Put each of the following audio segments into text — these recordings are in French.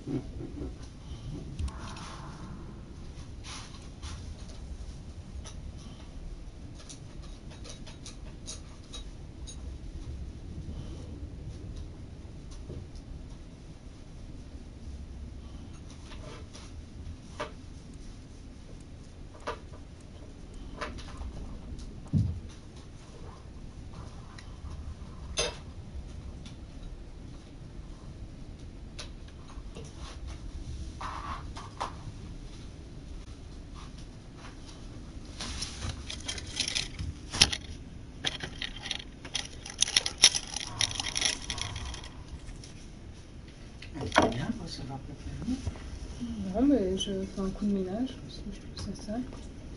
C'est bien, ça va pas faire. Non, mais je fais un coup de ménage parce que je trouve ça sale.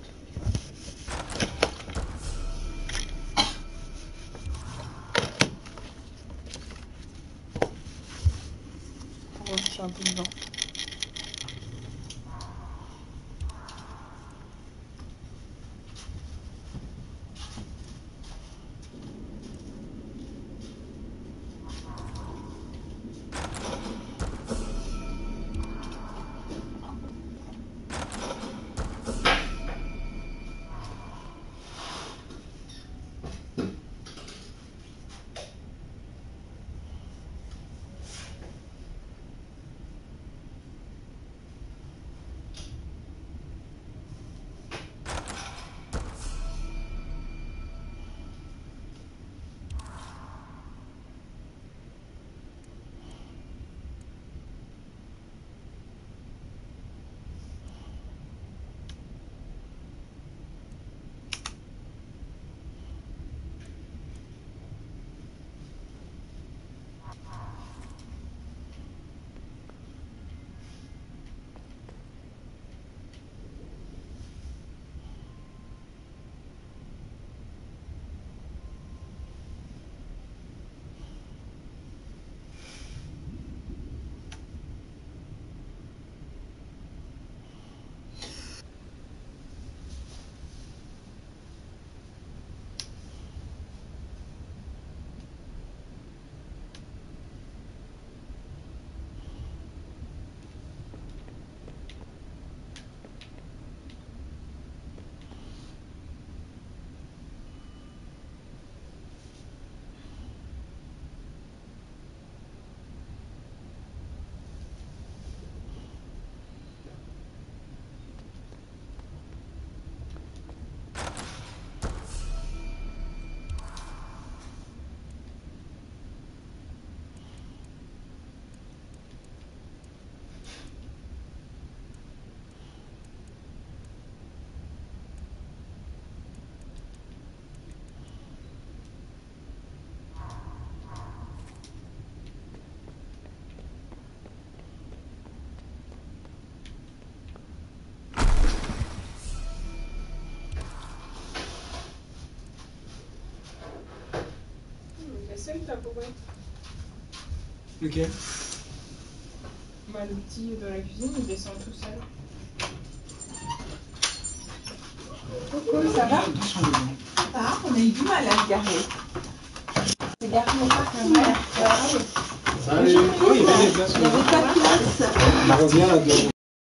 Pour rechercher un peu de vent. C'est le tabouret. Lequel? Bah, le petit de la cuisine, il descend tout seul. Coucou, ça va? Ah, on a eu du mal à se garer. C'est garé au parc un verre. Salut. Oui, il y avait des places. Il n'y avait pas de place. On revient là-dedans.